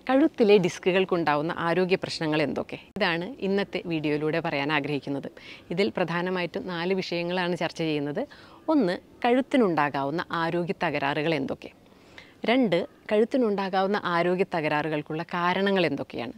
കഴുത്തിലെ ഡിസ്കുകൾക്കുണ്ടാവുന്ന ആരോഗ്യ പ്രശ്നങ്ങൾ എന്തൊക്കെ? ഇതാണ് ഇന്നത്തെ വീഡിയോയിലൂടെ പറയാൻ ആഗ്രഹിക്കുന്നത്. ഇതിൽ പ്രധാനമായിട്ടും 4 വിഷയങ്ങളാണ് ചർച്ച ചെയ്യുന്നത്. 1. കഴുത്തിനുണ്ടാകാവുന്ന ആരോഗ്യ തകരാറുകൾ എന്തൊക്കെ? 2. കഴുത്തിനുണ്ടാകാവുന്ന ആരോഗ്യ തകരാറുകൾക്കുള്ള കാരണങ്ങൾ എന്തൊക്കെയാണ്?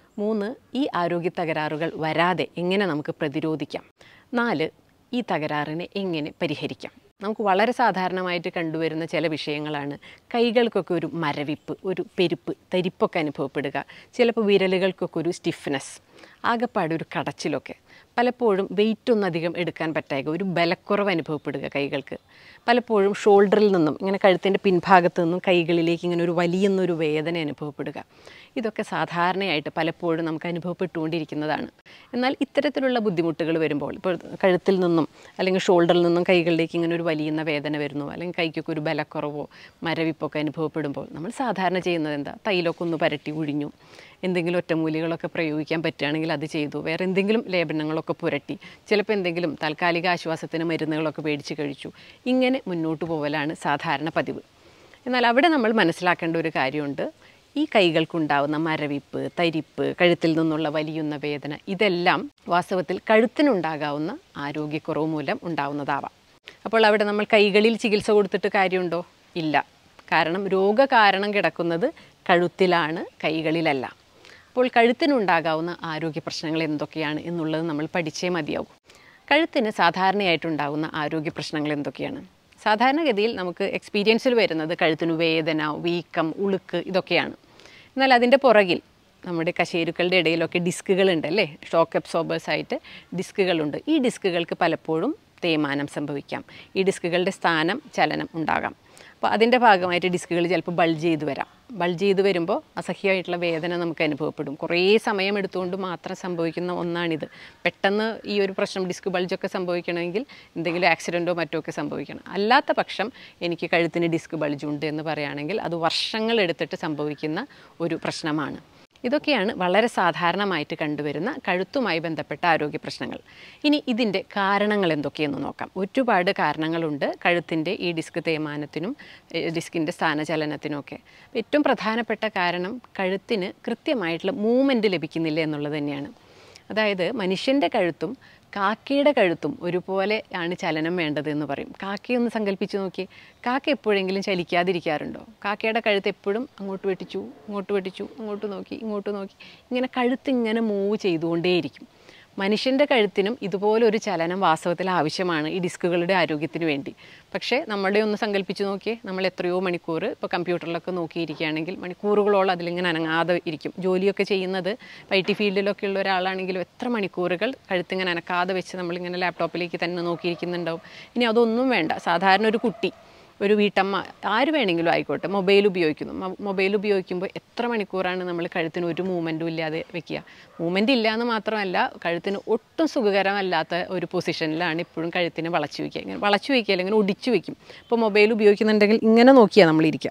3. ഈ ആരോഗ്യ തകരാറുകൾ വരാതെ എങ്ങനെ നമുക്ക് പ്രതിരോധിക്കാം? 4. ഈ തകരാറിനെ എങ്ങനെ പരിഹരിക്കാം? നമുക്ക് വളരെ സാധാരണമായിട്ട് കണ്ടുവരുന്ന ചില വിഷയങ്ങളാണ് കൈകൾക്കൊക്കെ ഒരു മരവിപ്പ്, ഒരു പെരുപ്പ്, തരിപ്പൊക്കെ അനുഭവപ്പെടുക, ചിലപ്പോൾ വിരലുകൾക്കൊക്കെ ഒരു സ്റ്റിഫ്നെസ്, ആകെപ്പാട് ഒരു കടച്ചിലൊക്കെ, പലപ്പോഴും വെയിറ്റൊന്നും അധികം എടുക്കാൻ പറ്റാതെ ഒരു ബലക്കുറവ് അനുഭവപ്പെടുക കൈകൾക്ക്, പലപ്പോഴും ഷോൾഡറിൽ നിന്നും ഇങ്ങനെ കഴുത്തിൻ്റെ പിൻഭാഗത്ത് നിന്നും കൈകളിലേക്ക് ഇങ്ങനെ ഒരു വലിയുന്നൊരു വേദന അനുഭവപ്പെടുക. ഇതൊക്കെ സാധാരണയായിട്ട് പലപ്പോഴും നമുക്ക് അനുഭവപ്പെട്ടുകൊണ്ടിരിക്കുന്നതാണ്. എന്നാൽ ഇത്തരത്തിലുള്ള ബുദ്ധിമുട്ടുകൾ വരുമ്പോൾ, ഇപ്പോൾ കഴുത്തിൽ നിന്നും അല്ലെങ്കിൽ ഷോൾഡറിൽ നിന്നും കൈകളിലേക്ക് ഇങ്ങനെ ഒരു വലിയുന്ന വേദന വരുന്നു, അല്ലെങ്കിൽ കൈക്കൊക്കെ ഒരു ബലക്കുറവോ മരവിപ്പൊക്കെ അനുഭവപ്പെടുമ്പോൾ നമ്മൾ സാധാരണ ചെയ്യുന്നത് എന്താ? തൈലൊക്കെ ഒന്ന് പരട്ടി ഉഴിഞ്ഞു, എന്തെങ്കിലും ഒറ്റമൂലികളൊക്കെ പ്രയോഗിക്കാൻ പറ്റുകയാണെങ്കിൽ അത് ചെയ്തു, വേറെ എന്തെങ്കിലും ലേപനങ്ങളൊക്കെ പുരട്ടി, ചിലപ്പോൾ എന്തെങ്കിലും താൽക്കാലിക ആശ്വാസത്തിന് മരുന്നുകളൊക്കെ മേടിച്ച് കഴിച്ചു, ഇങ്ങനെ മുന്നോട്ട് പോകലാണ് സാധാരണ പതിവ്. എന്നാൽ അവിടെ നമ്മൾ മനസ്സിലാക്കേണ്ട ഒരു കാര്യമുണ്ട്. ഈ കൈകൾക്കുണ്ടാവുന്ന മരവിപ്പ്, തരിപ്പ്, കഴുത്തിൽ നിന്നുള്ള വലിയുന്ന വേദന, ഇതെല്ലാം വാസ്തവത്തിൽ കഴുത്തിനുണ്ടാകാവുന്ന ആരോഗ്യക്കുറവ് മൂലം ഉണ്ടാവുന്നതാവാം. അപ്പോൾ അവിടെ നമ്മൾ കൈകളിൽ ചികിത്സ കൊടുത്തിട്ട് കാര്യമുണ്ടോ? ഇല്ല. കാരണം രോഗകാരണം കിടക്കുന്നത് കഴുത്തിലാണ്, കൈകളിലല്ല. അപ്പോൾ കഴുത്തിനുണ്ടാകാവുന്ന ആരോഗ്യ പ്രശ്നങ്ങൾ എന്തൊക്കെയാണ് എന്നുള്ളത് നമ്മൾ പഠിച്ചേ മതിയാകും. കഴുത്തിന് സാധാരണയായിട്ടുണ്ടാകുന്ന ആരോഗ്യ പ്രശ്നങ്ങൾ എന്തൊക്കെയാണ്? സാധാരണഗതിയിൽ നമുക്ക് എക്സ്പീരിയൻസിൽ വരുന്നത് കഴുത്തിന് വേദന, വീക്കം, ഉളുക്ക്, ഇതൊക്കെയാണ്. എന്നാൽ അതിൻ്റെ പുറകിൽ നമ്മുടെ കശേരുക്കളുടെ ഇടയിലൊക്കെ ഡിസ്കുകളുണ്ട് അല്ലേ? ഷോക്ക് അബ്സോർബേഴ്സായിട്ട് ഡിസ്കുകളുണ്ട്. ഈ ഡിസ്കുകൾക്ക് പലപ്പോഴും തേയ്മാനം സംഭവിക്കാം. ഈ ഡിസ്കുകളുടെ സ്ഥാനം ചലനം ഉണ്ടാകാം. അപ്പോൾ അതിൻ്റെ ഭാഗമായിട്ട് ഡിസ്കുകൾ ചിലപ്പോൾ ബൾജ് ചെയ്ത് വരാം. ബൾജ് ചെയ്ത് വരുമ്പോൾ അസഹ്യമായിട്ടുള്ള വേദന നമുക്ക് അനുഭവപ്പെടും. കുറേ സമയം എടുത്തുകൊണ്ട് മാത്രം സംഭവിക്കുന്ന ഒന്നാണിത്. പെട്ടെന്ന് ഈ ഒരു പ്രശ്നം, ഡിസ്ക് ബൾജൊക്കെ സംഭവിക്കണമെങ്കിൽ എന്തെങ്കിലും ആക്സിഡൻറ്റോ മറ്റോ ഒക്കെ സംഭവിക്കണം. അല്ലാത്ത പക്ഷം എനിക്ക് കഴുത്തിന് ഡിസ്ക് ബൾജുണ്ട് എന്ന് പറയുകയാണെങ്കിൽ അത് വർഷങ്ങളെടുത്തിട്ട് സംഭവിക്കുന്ന ഒരു പ്രശ്നമാണ്. ഇതൊക്കെയാണ് വളരെ സാധാരണമായിട്ട് കണ്ടുവരുന്ന കഴുത്തുമായി ബന്ധപ്പെട്ട ആരോഗ്യ പ്രശ്നങ്ങൾ. ഇനി ഇതിൻ്റെ കാരണങ്ങൾ എന്തൊക്കെയെന്ന് നോക്കാം. ഒരുപാട് കാരണങ്ങളുണ്ട് കഴുത്തിൻ്റെ ഈ ഡിസ്ക് തേയ്മാനത്തിനും ഡിസ്കിൻ്റെ സ്ഥാനചലനത്തിനുമൊക്കെ. ഏറ്റവും പ്രധാനപ്പെട്ട കാരണം കഴുത്തിന് കൃത്യമായിട്ടുള്ള മൂവ്മെൻറ്റ് ലഭിക്കുന്നില്ല എന്നുള്ളത് തന്നെയാണ്. അതായത് മനുഷ്യൻ്റെ കഴുത്തും കാക്കയുടെ കഴുത്തും ഒരുപോലെ ആണ് ചലനം വേണ്ടത് എന്ന് പറയും. കാക്കയൊന്ന് സങ്കല്പിച്ച് നോക്കി, കാക്ക എപ്പോഴെങ്കിലും ചലിക്കാതിരിക്കാറുണ്ടോ? കാക്കയുടെ കഴുത്ത് എപ്പോഴും അങ്ങോട്ട് വെട്ടിച്ചു, ഇങ്ങോട്ട് വെട്ടിച്ചു, അങ്ങോട്ട് നോക്കി, ഇങ്ങോട്ട് നോക്കി, ഇങ്ങനെ കഴുത്ത് ഇങ്ങനെ മൂവ് ചെയ്തുകൊണ്ടേയിരിക്കും. മനുഷ്യൻ്റെ കഴുത്തിനും ഇതുപോലൊരു ചലനം വാസ്തവത്തിൽ ആവശ്യമാണ് ഈ ഡിസ്കുകളുടെ ആരോഗ്യത്തിന് വേണ്ടി. പക്ഷേ നമ്മുടെ ഒന്ന് സങ്കല്പിച്ച് നോക്കിയേ, നമ്മൾ എത്രയോ മണിക്കൂർ ഇപ്പോൾ കമ്പ്യൂട്ടറിലൊക്കെ നോക്കിയിരിക്കുകയാണെങ്കിൽ മണിക്കൂറുകളോളം അതിലിങ്ങനെ അനങ്ങാതെ ഇരിക്കും. ജോലിയൊക്കെ ചെയ്യുന്നത് IT ഫീൽഡിലൊക്കെ ഉള്ള ഒരാളാണെങ്കിലും എത്ര മണിക്കൂറുകൾ കഴുത്തിങ്ങനെ അനക്കാതെ വെച്ച് നമ്മളിങ്ങനെ ലാപ്ടോപ്പിലേക്ക് തന്നെ നോക്കിയിരിക്കുന്നുണ്ടാവും. ഇനി അതൊന്നും വേണ്ട, സാധാരണ ഒരു കുട്ടി, ഒരു വീട്ടമ്മ, ആര് വേണമെങ്കിലും ആയിക്കോട്ടെ, മൊബൈൽ ഉപയോഗിക്കുന്നു. മൊബൈൽ ഉപയോഗിക്കുമ്പോൾ എത്ര മണിക്കൂറാണ് നമ്മൾ കഴുത്തിന് ഒരു മൂവ്മെൻറ്റും ഇല്ലാതെ വെക്കുക? മൂവ്മെൻറ്റ് ഇല്ല എന്ന് മാത്രമല്ല, കഴുത്തിന് ഒട്ടും സുഖകരമല്ലാത്ത ഒരു പൊസിഷനിലാണ് ഇപ്പോഴും കഴുത്തിന് വളച്ചു വയ്ക്കുക. ഇങ്ങനെ വളച്ചു വയ്ക്കുക അല്ലെങ്കിൽ ഒടിച്ചു വയ്ക്കും. ഇപ്പോൾ മൊബൈൽ ഉപയോഗിക്കുന്നുണ്ടെങ്കിൽ ഇങ്ങനെ നോക്കിയാൽ നമ്മളിരിക്കുക.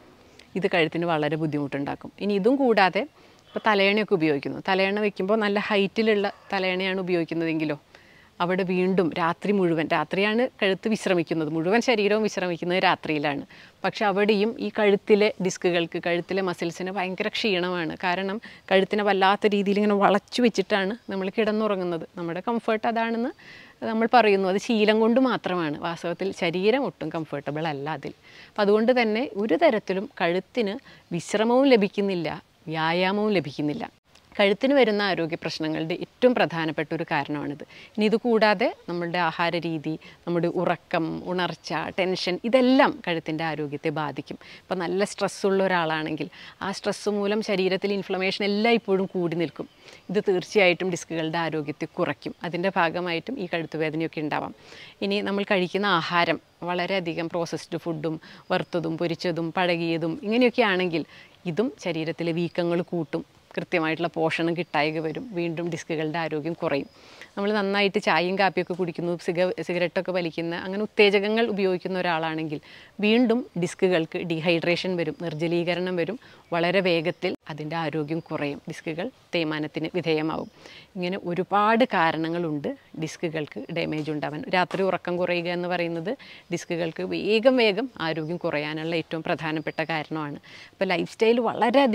ഇത് കഴുത്തിന് വളരെ ബുദ്ധിമുട്ടുണ്ടാക്കും. ഇനി ഇതും കൂടാതെ ഇപ്പോൾ തലയണയൊക്കെ ഉപയോഗിക്കുന്നു. തലയണ വയ്ക്കുമ്പോൾ നല്ല ഹൈറ്റിലുള്ള തലയണയാണ് ഉപയോഗിക്കുന്നതെങ്കിലോ അവിടെ വീണ്ടും രാത്രി മുഴുവൻ, രാത്രിയാണ് കഴുത്ത് വിശ്രമിക്കുന്നത്, മുഴുവൻ ശരീരവും വിശ്രമിക്കുന്നത് രാത്രിയിലാണ്. പക്ഷെ അവിടെയും ഈ കഴുത്തിലെ ഡിസ്കുകൾക്ക്, കഴുത്തിലെ മസിൽസിന് ഭയങ്കര ക്ഷീണമാണ്. കാരണം കഴുത്തിനെ വല്ലാത്ത രീതിയിൽ ഇങ്ങനെ വളച്ചു വെച്ചിട്ടാണ് നമ്മൾ കിടന്നുറങ്ങുന്നത്. നമ്മുടെ കംഫർട്ട് അതാണെന്ന് നമ്മൾ പറയുന്നു. അത് ശീലം കൊണ്ട് മാത്രമാണ്. വാസ്തവത്തിൽ ശരീരം ഒട്ടും കംഫർട്ടബിൾ അല്ല അതിൽ. അപ്പം അതുകൊണ്ട് തന്നെ ഒരു തരത്തിലും കഴുത്തിന് വിശ്രമവും ലഭിക്കുന്നില്ല, വ്യായാമവും ലഭിക്കുന്നില്ല. കഴുത്തിന് വരുന്ന ആരോഗ്യ പ്രശ്നങ്ങളുടെ ഏറ്റവും പ്രധാനപ്പെട്ട ഒരു കാരണമാണിത്. ഇനി ഇത് കൂടാതെ നമ്മളുടെ ആഹാര രീതി, നമ്മുടെ ഉറക്കം, ഉണർച്ച, ടെൻഷൻ, ഇതെല്ലാം കഴുത്തിൻ്റെ ആരോഗ്യത്തെ ബാധിക്കും. ഇപ്പം നല്ല സ്ട്രെസ്സുള്ള ഒരാളാണെങ്കിൽ ആ സ്ട്രെസ്സ് മൂലം ശരീരത്തിൽ ഇൻഫ്ലമേഷൻ എല്ലാം ഇപ്പോഴും കൂടി നിൽക്കും. ഇത് തീർച്ചയായിട്ടും ഡിസ്കുകളുടെ ആരോഗ്യത്തെ കുറയ്ക്കും. അതിൻ്റെ ഭാഗമായിട്ടും ഈ കഴുത്തുവേദനയൊക്കെ ഉണ്ടാവാം. ഇനി നമ്മൾ കഴിക്കുന്ന ആഹാരം വളരെയധികം പ്രോസസ്ഡ് ഫുഡും വറുത്തതും പൊരിച്ചതും പഴകിയതും ഇങ്ങനെയൊക്കെ ആണെങ്കിൽ ഇതും ശരീരത്തിലെ വീക്കങ്ങൾ കൂട്ടും. കൃത്യമായിട്ടുള്ള പോഷണം കിട്ടായിക വരും. വീണ്ടും ഡിസ്കുകളുടെ ആരോഗ്യം കുറയും. നമ്മൾ നന്നായിട്ട് ചായയും കാപ്പിയൊക്കെ കുടിക്കുന്നു, സിഗരറ്റൊക്കെ വലിക്കുന്ന, അങ്ങനെ ഉത്തേജകങ്ങൾ ഉപയോഗിക്കുന്ന ഒരാളാണെങ്കിൽ വീണ്ടും ഡിസ്കുകൾക്ക് ഡീഹൈഡ്രേഷൻ വരും, നിർജ്ജലീകരണം വരും. വളരെ വേഗത്തിൽ അതിൻ്റെ ആരോഗ്യം കുറയും, ഡിസ്കുകൾ തേയ്മാനത്തിന് വിധേയമാവും. ഇങ്ങനെ ഒരുപാട് കാരണങ്ങളുണ്ട് ഡിസ്കുകൾക്ക് ഡാമേജ് ഉണ്ടാവാൻ. രാത്രി ഉറക്കം കുറയുക എന്ന് പറയുന്നത് ഡിസ്കുകൾക്ക് വേഗം ആരോഗ്യം കുറയാനുള്ള ഏറ്റവും പ്രധാനപ്പെട്ട കാരണമാണ്. അപ്പോൾ ലൈഫ് സ്റ്റൈൽ വളരെയധികം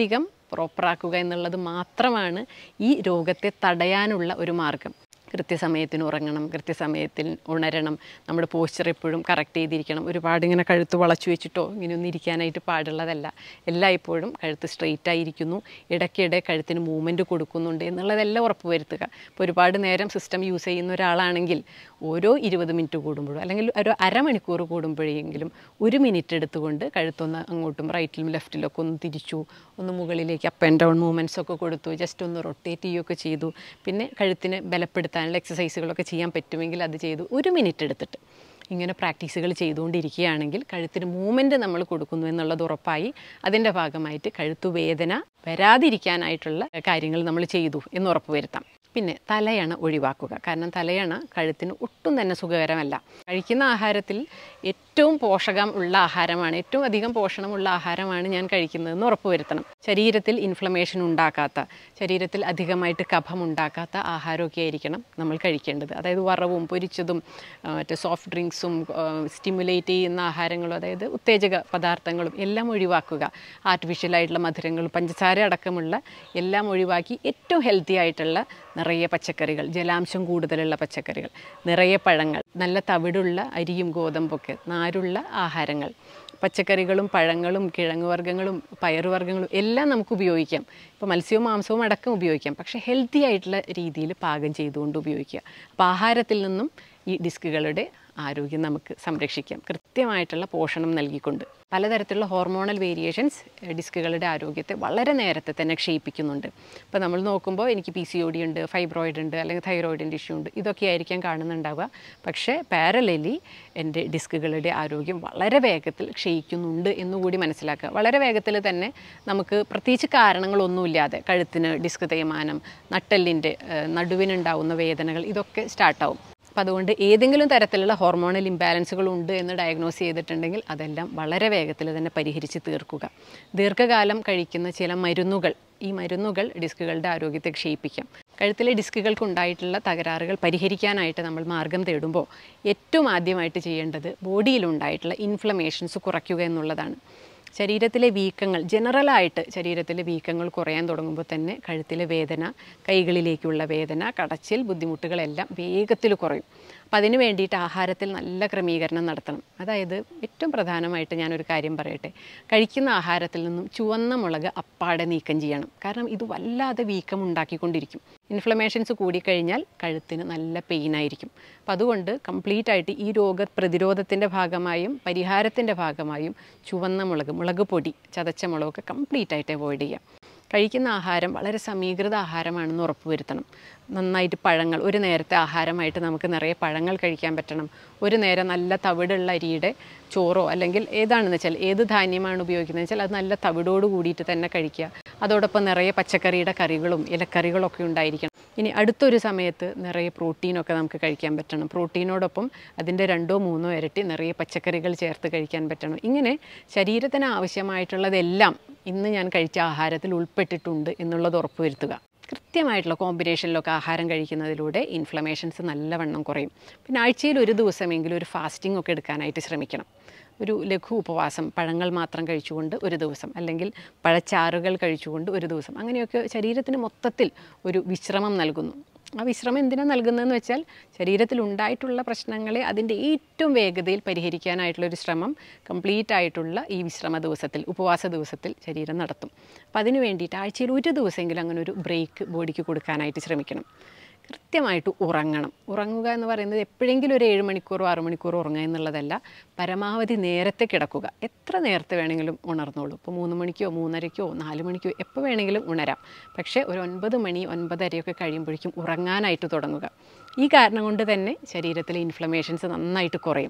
പ്രോപ്പറാക്കുക എന്നുള്ളത് മാത്രമാണ് ഈ രോഗത്തെ തടയാനുള്ള ഒരു മാർഗം. കൃത്യസമയത്തിന് ഉറങ്ങണം, കൃത്യസമയത്തിൽ ഉണരണം, നമ്മുടെ പോസ്ചർ എപ്പോഴും കറക്റ്റ് ചെയ്തിരിക്കണം. ഒരുപാട് ഇങ്ങനെ കഴുത്ത് വളച്ചു വെച്ചിട്ടോ ഇങ്ങനെയൊന്നും ഇരിക്കാനായിട്ട് പാടുള്ളതല്ല. എല്ലായ്പ്പോഴും കഴുത്ത് സ്ട്രെയിറ്റ് ആയിരിക്കുന്നു, ഇടയ്ക്കിടെ കഴുത്തിന് മൂവ്മെൻറ്റ് കൊടുക്കുന്നുണ്ട് എന്നുള്ളതെല്ലാം ഉറപ്പ് വരുത്തുക. ഇപ്പോൾ ഒരുപാട് നേരം സിസ്റ്റം യൂസ് ചെയ്യുന്ന ഒരാളാണെങ്കിൽ ഓരോ 20 മിനിറ്റ് കൂടുമ്പോഴോ അല്ലെങ്കിൽ ഒരു അരമണിക്കൂർ കൂടുമ്പോഴെങ്കിലും 1 മിനിറ്റ് എടുത്തുകൊണ്ട് കഴുത്തൊന്ന് അങ്ങോട്ടും റൈറ്റിലും ലെഫ്റ്റിലൊക്കെ ഒന്ന് തിരിച്ചു, ഒന്ന് മുകളിലേക്ക് അപ്പ് ആൻഡ് ഡൗൺ മൂവ്മെൻറ്റ്സ് ഒക്കെ കൊടുത്തു, ജസ്റ്റ് ഒന്ന് റൊട്ടേറ്റ് ചെയ്യുകയൊക്കെ ചെയ്തു. പിന്നെ കഴുത്തിന് ബലപ്പെടുത്താനുള്ള എക്സസൈസുകളൊക്കെ ചെയ്യാൻ പറ്റുമെങ്കിൽ അത് ചെയ്തു 1 മിനിറ്റ് എടുത്തിട്ട് ഇങ്ങനെ പ്രാക്ടീസുകൾ ചെയ്തുകൊണ്ടിരിക്കുകയാണെങ്കിൽ കഴുത്തിന് മൂവ്മെൻറ്റ് നമ്മൾ കൊടുക്കുന്നു എന്നുള്ളത് ഉറപ്പായി. അതിൻ്റെ ഭാഗമായിട്ട് കഴുത്തുവേദന വരാതിരിക്കാനായിട്ടുള്ള കാര്യങ്ങൾ നമ്മൾ ചെയ്തു എന്ന് ഉറപ്പ് വരുത്താം. പിന്നെ തലയണ ഒഴിവാക്കുക. കാരണം തലയണ കഴുത്തിന് ഒട്ടും തന്നെ സുഖകരമല്ല. കഴിക്കുന്ന ആഹാരത്തിൽ ഏറ്റവും പോഷകം ഉള്ള ആഹാരമാണ്, ഏറ്റവും അധികം പോഷണമുള്ള ആഹാരമാണ് ഞാൻ കഴിക്കുന്നതെന്ന് ഉറപ്പ് വരുത്തണം. ശരീരത്തിൽ ഇൻഫ്ലമേഷൻ ഉണ്ടാക്കാത്ത, ശരീരത്തിൽ അധികമായിട്ട് കഫം ഉണ്ടാക്കാത്ത ആഹാരമൊക്കെ ആയിരിക്കണം നമ്മൾ കഴിക്കേണ്ടത്. അതായത് വറവും പൊരിച്ചതും മറ്റേ സോഫ്റ്റ് ഡ്രിങ്ക്സും സ്റ്റിമുലേറ്റ് ചെയ്യുന്ന ആഹാരങ്ങളും, അതായത് ഉത്തേജക പദാർത്ഥങ്ങളും എല്ലാം ഒഴിവാക്കുക. ആർട്ടിഫിഷ്യലായിട്ടുള്ള മധുരങ്ങളും പഞ്ചസാര അടക്കമുള്ള എല്ലാം ഒഴിവാക്കി ഏറ്റവും ഹെൽത്തി ആയിട്ടുള്ള നിറയെ പച്ചക്കറികൾ, ജലാംശം കൂടുതലുള്ള പച്ചക്കറികൾ, നിറയെ പഴങ്ങൾ, നല്ല തവിടുള്ള അരിയും ഗോതമ്പൊക്കെ, നാരുള്ള ആഹാരങ്ങൾ, പച്ചക്കറികളും പഴങ്ങളും കിഴങ്ങുവർഗ്ഗങ്ങളും പയറുവർഗ്ഗങ്ങളും എല്ലാം നമുക്ക് ഉപയോഗിക്കാം. ഇപ്പോൾ മത്സ്യവും മാംസവും അടക്കം ഉപയോഗിക്കാം. പക്ഷേ ഹെൽത്തി ആയിട്ടുള്ള രീതിയിൽ പാകം ചെയ്തുകൊണ്ട് ഉപയോഗിക്കുക. അപ്പോൾ ആഹാരത്തിൽ നിന്നും ഈ ഡിസ്കുകളുടെ ആരോഗ്യം നമുക്ക് സംരക്ഷിക്കാം, കൃത്യമായിട്ടുള്ള പോഷണം നൽകിക്കൊണ്ട്. പലതരത്തിലുള്ള ഹോർമോണൽ വേരിയേഷൻസ് ഡിസ്കുകളുടെ ആരോഗ്യത്തെ വളരെ നേരത്തെ തന്നെ ക്ഷയിപ്പിക്കുന്നുണ്ട്. ഇപ്പോൾ നമ്മൾ നോക്കുമ്പോൾ എനിക്ക് PCOD ഉണ്ട്, ഫൈബ്രോയിഡ് ഉണ്ട്, അല്ലെങ്കിൽ തൈറോയിഡിൻ്റെ ഇഷ്യൂ ഉണ്ട്, ഇതൊക്കെ ആയിരിക്കാം കാണുന്നുണ്ടാവുക. പക്ഷേ പാരലലി എൻ്റെ ഡിസ്കുകളുടെ ആരോഗ്യം വളരെ വേഗത്തിൽ ക്ഷയിക്കുന്നുണ്ട് എന്നുകൂടി മനസ്സിലാക്കുക. വളരെ വേഗത്തിൽ തന്നെ നമുക്ക് പ്രത്യേകിച്ച് കാരണങ്ങളൊന്നുമില്ലാതെ കഴുത്തിന് ഡിസ്ക് തേയ്മാനം, നട്ടെല്ലിൻ്റെ നടുവിനുണ്ടാവുന്ന വേദനകൾ ഇതൊക്കെ സ്റ്റാർട്ടാവും. അപ്പോൾ അതുകൊണ്ട് ഏതെങ്കിലും തരത്തിലുള്ള ഹോർമോണൽ ഇംബാലൻസുകൾ ഉണ്ട് എന്ന് ഡയഗ്നോസ് ചെയ്തിട്ടുണ്ടെങ്കിൽ അതെല്ലാം വളരെ വേഗത്തിൽ തന്നെ പരിഹരിച്ച് തീർക്കുക. ദീർഘകാലം കഴിക്കുന്ന ചില മരുന്നുകൾ, ഈ മരുന്നുകൾ ഡിസ്കുകളുടെ ആരോഗ്യത്തെ ക്ഷയിപ്പിക്കാം. കഴുത്തിലെ ഡിസ്കുകൾക്കുണ്ടായിട്ടുള്ള തകരാറുകൾ പരിഹരിക്കാനായിട്ട് നമ്മൾ മാർഗം തേടുമ്പോൾ ഏറ്റവും ആദ്യമായിട്ട് ചെയ്യേണ്ടത് ബോഡിയിലുണ്ടായിട്ടുള്ള ഇൻഫ്ലമേഷൻസ് കുറയ്ക്കുക എന്നുള്ളതാണ്. ശരീരത്തിലെ വീക്കങ്ങൾ, ജനറലായിട്ട് ശരീരത്തിലെ വീക്കങ്ങൾ കുറയാൻ തുടങ്ങുമ്പോൾ തന്നെ കഴുത്തിലെ വേദന, കൈകളിലേക്കുള്ള വേദന, കടച്ചിൽ, ബുദ്ധിമുട്ടുകളെല്ലാം വേഗത്തിൽ കുറയും. അപ്പോൾ അതിന് വേണ്ടിയിട്ട് ആഹാരത്തിൽ നല്ല ക്രമീകരണം നടത്തണം. അതായത് ഏറ്റവും പ്രധാനമായിട്ട് ഞാനൊരു കാര്യം പറയട്ടെ, കഴിക്കുന്ന ആഹാരത്തിൽ നിന്നും ചുവന്ന മുളക് അപ്പാടെ നീക്കം ചെയ്യണം. കാരണം ഇത് വല്ലാതെ വീക്കം ഉണ്ടാക്കിക്കൊണ്ടിരിക്കും. ഇൻഫ്ലമേഷൻസ് കൂടിക്കഴിഞ്ഞാൽ കഴുത്തിന് നല്ല പെയിനായിരിക്കും. അപ്പം അതുകൊണ്ട് കംപ്ലീറ്റ് ആയിട്ട് ഈ രോഗപ്രതിരോധത്തിൻ്റെ ഭാഗമായും പരിഹാരത്തിൻ്റെ ഭാഗമായും ചുവന്ന മുളക്, മുളക് പൊടി, ചതച്ച മുളകൊക്കെ കംപ്ലീറ്റ് ആയിട്ട് അവോയ്ഡ് ചെയ്യാം. കഴിക്കുന്ന ആഹാരം വളരെ സമീകൃത ആഹാരമാണെന്ന് ഉറപ്പുവരുത്തണം. നന്നായിട്ട് പഴങ്ങൾ, ഒരു നേരത്തെ ആഹാരമായിട്ട് നമുക്ക് നിറയെ പഴങ്ങൾ കഴിക്കാൻ പറ്റണം. ഒരു നേരം നല്ല തവിടുള്ള അരിയുടെ ചോറോ അല്ലെങ്കിൽ ഏതാണെന്ന് വെച്ചാൽ ഏത് ധാന്യമാണ് ഉപയോഗിക്കുന്നത് വെച്ചാൽ അത് നല്ല തവിടോട് കൂടിയിട്ട് തന്നെ കഴിക്കുക. അതോടൊപ്പം നിറയെ പച്ചക്കറിയുടെ കറികളും ഇലക്കറികളൊക്കെ ഉണ്ടായിരിക്കണം. ഇനി അടുത്തൊരു സമയത്ത് നിറയെ പ്രോട്ടീനൊക്കെ നമുക്ക് കഴിക്കാൻ പറ്റണം. പ്രോട്ടീനോടൊപ്പം അതിൻ്റെ 2-3 ഇരട്ടി നിറയെ പച്ചക്കറികൾ ചേർത്ത് കഴിക്കാൻ പറ്റണം. ഇങ്ങനെ ശരീരത്തിന് ആവശ്യമായിട്ടുള്ളതെല്ലാം ഇന്ന് ഞാൻ കഴിച്ച ആഹാരത്തിൽ ഉൾപ്പെട്ടിട്ടുണ്ട് എന്നുള്ളത് ഉറപ്പുവരുത്തുക. കൃത്യമായിട്ടുള്ള കോമ്പിനേഷനിലൊക്കെ ആഹാരം കഴിക്കുന്നതിലൂടെ ഇൻഫ്ലമേഷൻസ് നല്ലവണ്ണം കുറയും. പിന്നെ ആഴ്ചയിൽ ഒരു ദിവസമെങ്കിലും ഒരു ഫാസ്റ്റിംഗ് ഒക്കെ എടുക്കാനായിട്ട് ശ്രമിക്കണം. ഒരു ലഘു ഉപവാസം, പഴങ്ങൾ മാത്രം കഴിച്ചുകൊണ്ട് ഒരു ദിവസം, അല്ലെങ്കിൽ പഴച്ചാറുകൾ കഴിച്ചുകൊണ്ട് ഒരു ദിവസം, അങ്ങനെയൊക്കെ ശരീരത്തിന് മൊത്തത്തിൽ ഒരു വിശ്രമം നൽകുന്നു. ആ വിശ്രമം എന്തിനാണ് നൽകുന്നതെന്ന് വെച്ചാൽ ശരീരത്തിൽ ഉണ്ടായിട്ടുള്ള പ്രശ്നങ്ങളെ അതിൻ്റെ ഏറ്റവും വേഗതയിൽ പരിഹരിക്കാനായിട്ടുള്ളൊരു ശ്രമം കംപ്ലീറ്റ് ആയിട്ടുള്ള ഈ വിശ്രമ ദിവസത്തിൽ, ഉപവാസ ദിവസത്തിൽ ശരീരം നടത്തും. അപ്പോൾ അതിന് വേണ്ടിയിട്ട് ആഴ്ചയിൽ ഒരു ദിവസമെങ്കിലും അങ്ങനെ ഒരു ബ്രേക്ക് ബോഡിക്ക് കൊടുക്കാനായിട്ട് ശ്രമിക്കണം. കൃത്യമായിട്ട് ഉറങ്ങണം. ഉറങ്ങുക എന്ന് പറയുന്നത് എപ്പോഴെങ്കിലും ഒരു 7 മണിക്കൂറോ 6 മണിക്കൂറോ ഉറങ്ങുക എന്നുള്ളതല്ല, പരമാവധി നേരത്തെ കിടക്കുക. എത്ര നേരത്തെ വേണമെങ്കിലും ഉണർന്നോളൂ. ഇപ്പോൾ 3 മണിക്കോ 3:30ക്കോ 4 മണിക്കോ എപ്പോൾ വേണമെങ്കിലും ഉണരാം. പക്ഷേ ഒരു 9 മണി 9:30 കഴിയുമ്പോഴേക്കും ഉറങ്ങാനായിട്ട് തുടങ്ങുക. ഈ കാരണം കൊണ്ട് തന്നെ ശരീരത്തിലെ ഇൻഫ്ലമേഷൻസ് നന്നായിട്ട് കുറയും.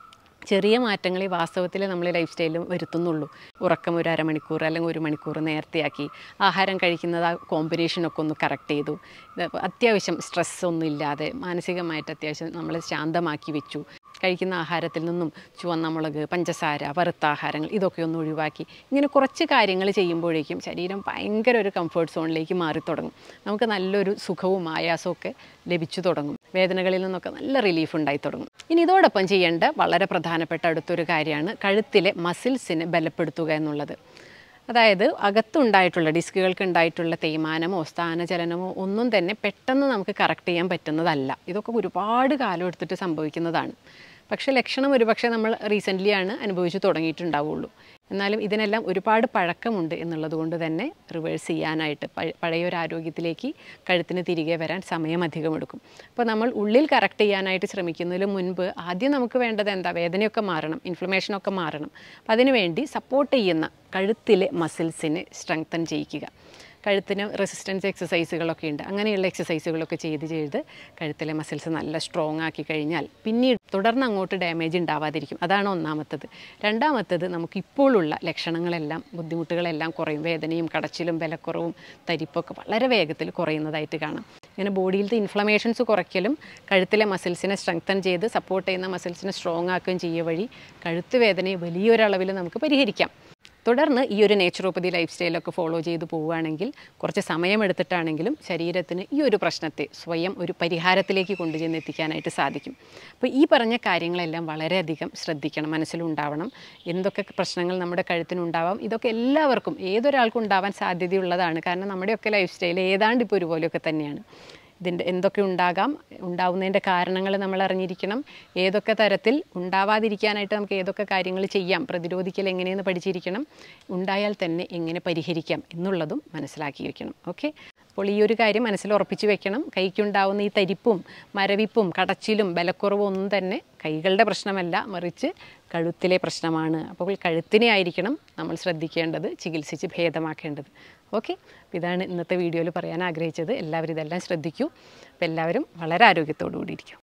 ചെറിയ മാറ്റങ്ങളെ വാസ്തവത്തിൽ നമ്മൾ ലൈഫ് സ്റ്റൈലിൽ വരുത്തുന്നുള്ളൂ. ഉറക്കം ഒരു അരമണിക്കൂർ അല്ലെങ്കിൽ 1 മണിക്കൂർ നേരത്തെയാക്കി, ആഹാരം കഴിക്കുന്നത് ആ കോമ്പിനേഷനൊക്കെ ഒന്ന് കറക്റ്റ് ചെയ്തു, അത്യാവശ്യം സ്ട്രെസ്സൊന്നും ഇല്ലാതെ മാനസികമായിട്ട് അത്യാവശ്യം നമ്മൾ ശാന്തമാക്കി വെച്ചു. കഴിക്കുന്ന ആഹാരത്തിൽ നിന്നും ചുവന്ന മുളക്, പഞ്ചസാര, വറുത്ത ആഹാരങ്ങൾ ഇതൊക്കെ ഒന്ന് ഒഴിവാക്കി, ഇങ്ങനെ കുറച്ച് കാര്യങ്ങൾ ചെയ്യുമ്പോഴേക്കും ശരീരം ഭയങ്കര ഒരു കംഫർട്ട് സോണിലേക്ക് മാറി തുടങ്ങും. നമുക്ക് നല്ലൊരു സുഖവും ആയാസവും ഒക്കെ ലഭിച്ചു തുടങ്ങും. വേദനകളിൽ നിന്നൊക്കെ നല്ല റിലീഫ് ഉണ്ടായി തുടങ്ങും. ഇനി ഇതോടൊപ്പം ചെയ്യേണ്ട വളരെ പ്രധാനപ്പെട്ട അടുത്തൊരു കാര്യമാണ് കഴുത്തിലെ മസിൽസിനെ ബലപ്പെടുത്തുക എന്നുള്ളത്. അതായത് അകത്തുണ്ടായിട്ടുള്ള ഡിസ്കുകൾക്ക് ഉണ്ടായിട്ടുള്ള തേയ്മാനമോ സ്ഥാനചലനമോ ഒന്നും തന്നെ പെട്ടെന്ന് നമുക്ക് കറക്റ്റ് ചെയ്യാൻ പറ്റുന്നതല്ല. ഇതൊക്കെ ഒരുപാട് കാലം എടുത്തിട്ട് സംഭവിക്കുന്നതാണ്. പക്ഷേ ലക്ഷണം ഒരുപക്ഷെ നമ്മൾ റീസെൻ്റ്ലിയാണ് അനുഭവിച്ച് തുടങ്ങിയിട്ടുണ്ടാവുള്ളൂ. എന്നാലും ഇതിനെല്ലാം ഒരുപാട് പഴക്കമുണ്ട് എന്നുള്ളത് കൊണ്ട് തന്നെ റിവേഴ്സ് ചെയ്യാനായിട്ട് പഴയൊരു ആരോഗ്യത്തിലേക്ക് കഴുത്തിന് തിരികെ വരാൻ സമയം അധികമെടുക്കും. അപ്പോൾ നമ്മൾ ഉള്ളിൽ കറക്റ്റ് ചെയ്യാനായിട്ട് ശ്രമിക്കുന്നതിന് മുൻപ് ആദ്യം നമുക്ക് വേണ്ടത് എന്താ? വേദനയൊക്കെ മാറണം, ഇൻഫ്ലമേഷനൊക്കെ മാറണം. അപ്പോൾ അതിനുവേണ്ടി സപ്പോർട്ട് ചെയ്യുന്ന കഴുത്തിലെ മസിൽസിനെ സ്ട്രെങ്തൻ ചെയ്യിക്കുക. കഴുത്തിന് റെസിസ്റ്റൻസ് എക്സസൈസുകളൊക്കെ ഉണ്ട്. അങ്ങനെയുള്ള എക്സസൈസുകളൊക്കെ ചെയ്ത് കഴുത്തിലെ മസിൽസ് നല്ല സ്ട്രോങ് ആക്കി കഴിഞ്ഞാൽ പിന്നീട് തുടർന്ന് അങ്ങോട്ട് ഡാമേജ് ഉണ്ടാവാതിരിക്കും. അതാണ് ഒന്നാമത്തത്. രണ്ടാമത്തത്, നമുക്കിപ്പോഴുള്ള ലക്ഷണങ്ങളെല്ലാം ബുദ്ധിമുട്ടുകളെല്ലാം കുറയും. വേദനയും കടച്ചിലും ബലക്കുറവും തരിപ്പൊക്കെ വളരെ വേഗത്തിൽ കുറയുന്നതായിട്ട് കാണാം. ഇങ്ങനെ ബോഡിയിലത്തെ ഇൻഫ്ലമേഷൻസ് കുറയ്ക്കലും കഴുത്തിലെ മസിൽസിനെ സ്ട്രെങ്തൻ ചെയ്ത് സപ്പോർട്ട് ചെയ്യുന്ന മസിൽസിനെ സ്ട്രോങ് ആക്കുകയും ചെയ്യുക വഴി കഴുത്ത് വേദനയെ വലിയൊരളവിൽ നമുക്ക് പരിഹരിക്കാം. തുടർന്ന് ഈ ഒരു നേച്ചുറോപ്പതി ലൈഫ് സ്റ്റൈലൊക്കെ ഫോളോ ചെയ്ത് പോവുകയാണെങ്കിൽ കുറച്ച് സമയമെടുത്തിട്ടാണെങ്കിലും ശരീരത്തിന് ഈ ഒരു പ്രശ്നത്തെ സ്വയം ഒരു പരിഹാരത്തിലേക്ക് കൊണ്ടുചെന്ന് എത്തിക്കാനായിട്ട് സാധിക്കും. അപ്പോൾ ഈ പറഞ്ഞ കാര്യങ്ങളെല്ലാം വളരെയധികം ശ്രദ്ധിക്കണം, മനസ്സിലുണ്ടാവണം. എന്തൊക്കെ പ്രശ്നങ്ങൾ നമ്മുടെ കഴുത്തിനുണ്ടാവാം, ഇതൊക്കെ എല്ലാവർക്കും ഏതൊരാൾക്കും ഉണ്ടാവാൻ സാധ്യതയുള്ളതാണ്. കാരണം നമ്മുടെയൊക്കെ ലൈഫ് സ്റ്റൈൽ ഏതാണ്ട് ഇപ്പോൾ ഒരുപോലെയൊക്കെ തന്നെയാണ്. ഇതിൻ്റെ എന്തൊക്കെ ഉണ്ടാവുന്നതിൻ്റെ കാരണങ്ങൾ നമ്മൾ അറിഞ്ഞിരിക്കണം. ഏതൊക്കെ തരത്തിൽ ഉണ്ടാവാതിരിക്കാനായിട്ട് നമുക്ക് ഏതൊക്കെ കാര്യങ്ങൾ ചെയ്യാം, പ്രതിരോധിക്കൽ എങ്ങനെയെന്ന് പഠിച്ചിരിക്കണം. ഉണ്ടായാൽ തന്നെ എങ്ങനെ പരിഹരിക്കാം എന്നുള്ളതും മനസ്സിലാക്കി വയ്ക്കണം. ഓക്കെ, അപ്പോൾ ഈ ഒരു കാര്യം മനസ്സിൽ ഉറപ്പിച്ച് വെക്കണം. കൈക്കുണ്ടാവുന്ന ഈ തരിപ്പും മരവിപ്പും കടച്ചിലും ബലക്കുറവും ഒന്നും തന്നെ കൈകളുടെ പ്രശ്നമല്ല, മറിച്ച് കഴുത്തിലെ പ്രശ്നമാണ്. അപ്പോൾ കഴുത്തിനെ ആയിരിക്കണം നമ്മൾ ശ്രദ്ധിക്കേണ്ടത്, ചികിത്സിച്ച് ഭേദമാക്കേണ്ടത്. ഓക്കെ, അപ്പോൾ ഇതാണ് ഇന്നത്തെ വീഡിയോയിൽ പറയാൻ ആഗ്രഹിച്ചത്. എല്ലാവരും ഇതെല്ലാം ശ്രദ്ധിക്കൂ. അപ്പോൾ എല്ലാവരും വളരെ ആരോഗ്യത്തോടു കൂടി ഇരിക്കും.